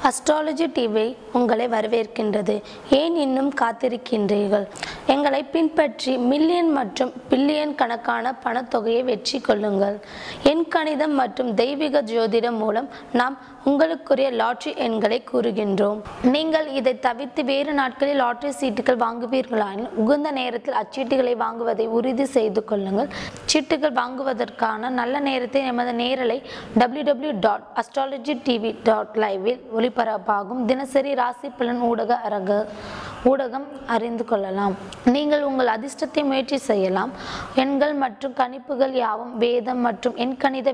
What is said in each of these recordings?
Astrology TV உங்களை வரவேற்கின்றது. ஏன் இன்னும் காத்திருக்கின்றீர்கள்? எங்களை பின்பற்றி மில்லியன் மற்றும் பில்லியன் கணக்கான பணத்தொகையை வெற்றி கொள்ளுங்கள். எண் கணிதம் மற்றும் தெய்வீக ஜோதிடம் மூலம் நாம் உங்களுக்குரிய லாட்டரி எண்களை கூறுகின்றோம். நீங்கள் இதை தவிர்த்து வேறு நாட்களில் லாட்டரி சீட்டுகள் வாங்குவீர்களாயின் உகந்த நேரத்தில் அச்சீட்டுகளை வாங்குவதை உறுதி செய்து கொள்ளுங்கள். சீட்டுகள் வாங்குவதற்கான நல்ல நேரத்தை எமது நேரலை www.astrologytv.live ஒளிபரப்பாகும் தினசரி ராசி பலன் ஊடகம் அறிந்து கொள்ளலாம். நீங்கள் உங்கள் அதிர்ஷ்டத்தை முயற்சி செய்யலாம். எண்கள் மற்றும் கணிப்புகள் யாவும் வேதம் மற்றும் எண்கணித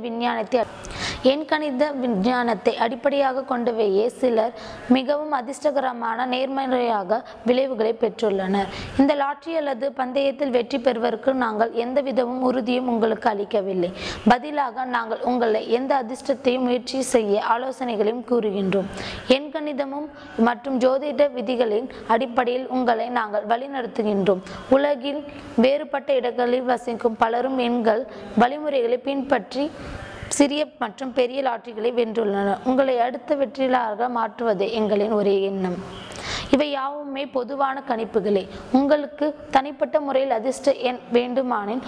விஞ்ஞானத்தை அடிப்படையாக கொண்டவையே சிலர் மிகவும் அதிர்ஷ்டகரமான நேர்மறையாக விளைவுகளை பெற்றுள்ளனர். இந்த லாட்டரி அல்லது பந்தயத்தில் வெற்றி பெறுவதற்கு நாங்கள் எந்தவிதமும் உறுதியும் உங்களுக்கு அளிக்கவில்லை. பதிலாக நாங்கள் உங்களை எந்த அதிர்ஷ்டத்தையும் முயற்சி செய்ய ஆலோசனைகளையும் கூறுகின்றோம். எண்கணிதமும் மற்றும் ஜோதிட விதிகளின் அடிப்படையில் உங்களை நாங்கள் வழிநடத்துகின்றோம். உலகில் வேறுபட்ட இடங்களில் வசிக்கும் பலரும் எண்கள் வழிமுறைகளை பின்பற்றி சிறிய மற்றும் பெரிய லாட்டரிகளை வென்றுள்ளனர். உங்களை அடுத்த வெற்றியாளராக மாற்றுவதே எங்களின் ஒரே எண்ணம். இவை யாவுமே பொதுவான கணிப்புகளே. உங்களுக்கு தனிப்பட்ட முறையில் அதிர்ஷ்ட எண் வேண்டுமானின்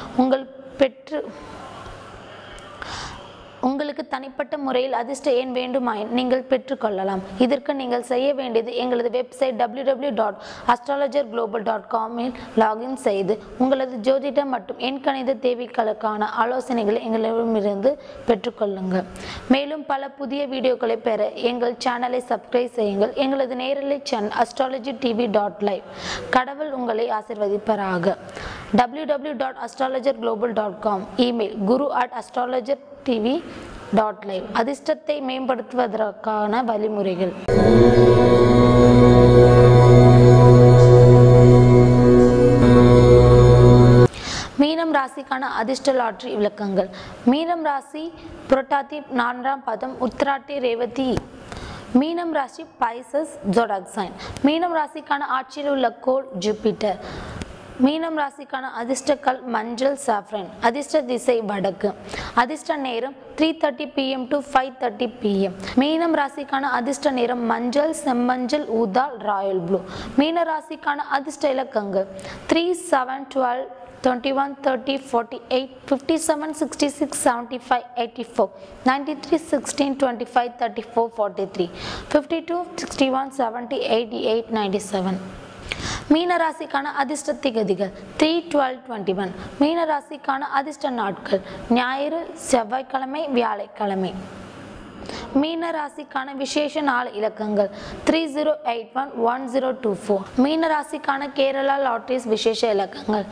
நீங்கள் பெற்றுக்கொள்ளலாம். இதற்கு நீங்கள் செய்ய வேண்டியது எங்களது வெப்சைட் www.astrologerglobal.com இல் லாகின் செய்து உங்களது ஜோதிடம் மற்றும் எண்கணித தேவைகளுக்கான ஆலோசனைகளை எங்களிடமிருந்து பெற்றுக்கொள்ளுங்கள். மேலும் பல புதிய வீடியோக்களை பெற எங்கள் சேனலை சப்ஸ்கிரைப் செய்யுங்கள். எங்களது நேரலை சேனல் astrologytv.live. கடவுள் உங்களை ஆசீர்வதிப்பாராக. www.astrologerglobal.com. Email guru@astrologertv.live. அதிர்ஷ்டத்தை மேம்படுத்துவதற்கான வழிமுறைகள். மீனம் ராசிக்கான அதிர்ஷ்ட லாட்டரி விளக்கங்கள். மீனம் ராசி புரட்டாதி 4ஆம் பாதம், உத்திராட்டி ரேவதி. மீனம் ராசி பைசஸ் ஜோடாக் சைன். மீனம் ராசிக்கான ஆட்சியில் உள்ள கோள் ஜூபிட்டர். மீனம் ராசிக்கான அதிர்ஷ்டக்கல் மஞ்சள் சாஃப்ரன். அதிர்ஷ்ட திசை வடக்கு. அதிர்ஷ்ட நேரம் 3:30 PM to 5:30 PM. மீனம் ராசிக்கான அதிர்ஷ்ட நிறம் மஞ்சள், செம்மஞ்சள், ஊதா, ராயல் ப்ளூ. மீன ராசிக்கான அதிர்ஷ்ட இலக்கங்கள் 3, 7, 12, 21, 30, 48, 57, 66, 75, 84, 93, 16, 25, 34, 43, 52, 61, 70, 88, 97. மீன ராசிக்கான அதிர்ஷ்ட திகதிகள் 3, 12, 21. மீன ராசிக்கான அதிர்ஷ்ட நாட்கள் ஞாயிறு, செவ்வாய்க்கிழமை, வியாழக்கிழமை. மீன ராசிக்கான விசேஷ நாள் இலக்கங்கள் 3081, 1024. மீன ராசிக்கான கேரளா லாட்டரிஸ் விசேஷ இலக்கங்கள்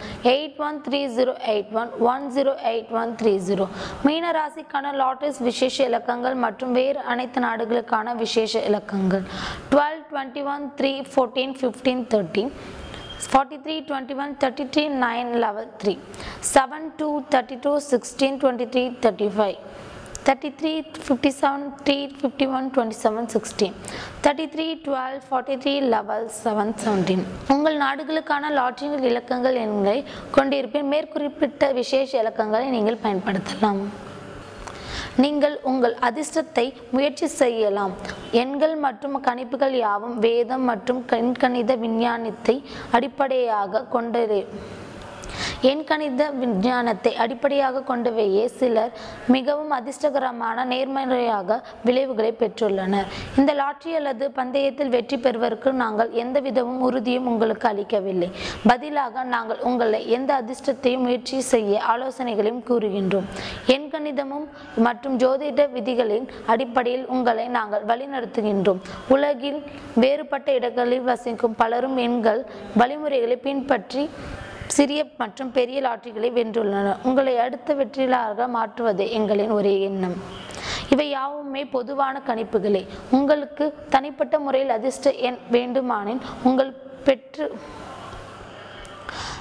813081, 108130. மீன ராசிக்கான லாட்டரிஸ் விசேஷ இலக்கங்கள் மற்றும் வேறு அனைத்து நாடுகளுக்கான விசேஷ இலக்கங்கள் 12, 21, 3, 14, 15, 13, 43, 21, 33, 9, 11, 3, 7, 2, 32, 16, 23, 35, 33, 57, 3, 51, 27, 16, 33, 12, 43, 11, 7, 17. உங்கள் நாடுகளுக்கான லாட்டரி இலக்கங்கள் எண்களை கொண்டிருப்பின் மேற்குறிப்பிட்ட விசேஷ இலக்கங்களை நீங்கள் பயன்படுத்தலாம். நீங்கள் உங்கள் அதிர்ஷ்டத்தை முயற்சி செய்யலாம். எண்கள் மற்றும் கணிப்புகள் யாவும் வேதம் மற்றும் எண்கணித விஞ்ஞானத்தை அடிப்படையாக கொண்டது. எண்கணித விஞ்ஞானத்தை அடிப்படையாக கொண்டவையே சிலர் மிகவும் அதிர்ஷ்டகரமான நேர்மறையாக விளைவுகளை பெற்றுள்ளனர். இந்த லாட்டரி அல்லது பந்தயத்தில் வெற்றி பெறுவதற்கு நாங்கள் எந்தவிதமும் உறுதியும் உங்களுக்கு அளிக்கவில்லை. பதிலாக நாங்கள் உங்களை எந்த அதிர்ஷ்டத்தையும் முயற்சி செய்ய ஆலோசனைகளையும் கூறுகின்றோம். எண்கணிதமும் மற்றும் ஜோதிட விதிகளின் அடிப்படையில் உங்களை நாங்கள் வழிநடத்துகின்றோம். உலகில் வேறுபட்ட இடங்களில் வசிக்கும் பலரும் எண்கள் வழிமுறைகளை பின்பற்றி சிறிய மற்றும் பெரிய லாட்டரிகளை வென்றுள்ளனர். உங்களை அடுத்த வெற்றியாளராக மாற்றுவதே எங்களின் ஒரே எண்ணம். இவை யாவுமே பொதுவான கணிப்புகளே. உங்களுக்கு தனிப்பட்ட முறையில் அதிர்ஷ்ட எண் வேண்டுமானின்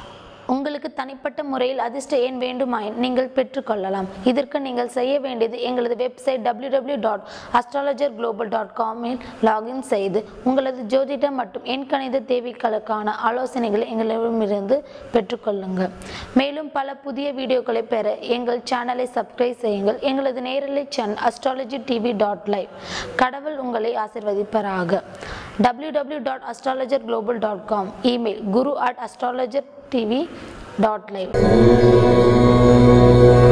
உங்களுக்கு தனிப்பட்ட முறையில் அதிர்ஷ்ட எண் வேண்டுமாயின் நீங்கள் பெற்றுக்கொள்ளலாம். இதற்கு நீங்கள் செய்ய வேண்டியது எங்களது வெப்சைட் www.astrologerglobal.com இல் லாகின் செய்து உங்களது ஜோதிடம் மற்றும் எண்கணித தேவைகளுக்கான ஆலோசனைகளை எங்களிடமிருந்து பெற்றுக்கொள்ளுங்கள். மேலும் பல புதிய வீடியோக்களை பெற எங்கள் சேனலை சப்ஸ்கிரைப் செய்யுங்கள். எங்களது நேரலை சேனல் astrologytv.live. கடவுள் உங்களை ஆசீர்வதிப்பாராக. www.astrologerglobal.com. Email guru@astrologertv.live.